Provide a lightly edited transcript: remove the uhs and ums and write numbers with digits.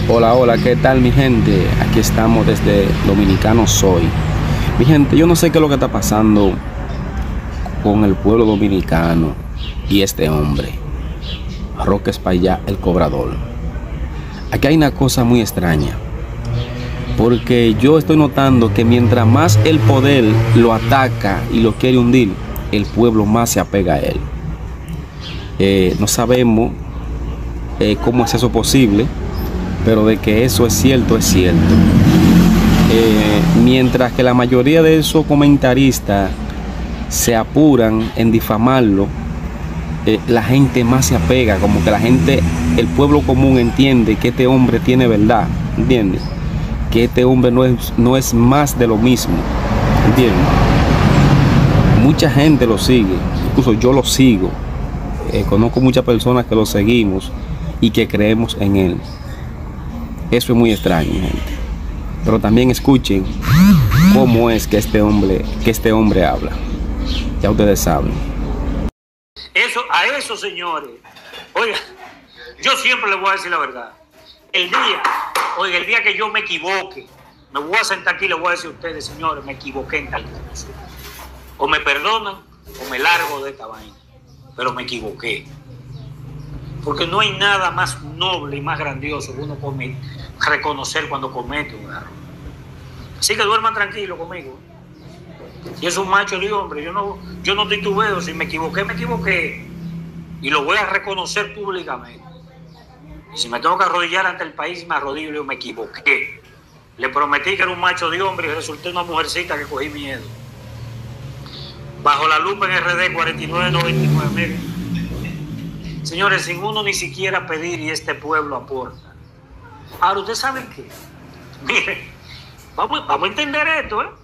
Hola, hola, ¿qué tal mi gente? Aquí estamos desde Dominicano Soy. Mi gente, yo no sé qué es lo que está pasando con el pueblo dominicano y este hombre, Roque Espaillá, el cobrador. Aquí hay una cosa muy extraña, porque yo estoy notando que mientras más el poder lo ataca y lo quiere hundir, el pueblo más se apega a él. No sabemos cómo es eso posible, pero de que eso es cierto, es cierto. Mientras que la mayoría de esos comentaristas se apuran en difamarlo, la gente más se apega, como que la gente, el pueblo común entiende que este hombre tiene verdad, ¿entiendes? Que este hombre no es más de lo mismo, ¿entiendes? Mucha gente lo sigue, incluso yo lo sigo, conozco muchas personas que lo seguimos y que creemos en él. Eso es muy extraño, gente. Pero también escuchen cómo es que este hombre habla. Ya ustedes saben. A eso, señores. Oiga, yo siempre les voy a decir la verdad. El día que yo me equivoque, me voy a sentar aquí y les voy a decir a ustedes, señores, me equivoqué en tal cosa. O me perdonan o me largo de esta vaina. Pero me equivoqué. Porque no hay nada más noble y más grandioso que uno reconocer cuando comete un error. Así que duerman tranquilo conmigo. Si es un macho de hombre, yo no titubeo. Si me equivoqué, me equivoqué. Y lo voy a reconocer públicamente. Y si me tengo que arrodillar ante el país, me arrodillo y digo, me equivoqué. Le prometí que era un macho de hombre y resulté una mujercita que cogí miedo. Bajo la lupa en RD 4999, miren. Señores, sin uno ni siquiera pedir y este pueblo aporta. Ahora, ¿ustedes saben qué? Miren, vamos a entender esto, ¿eh?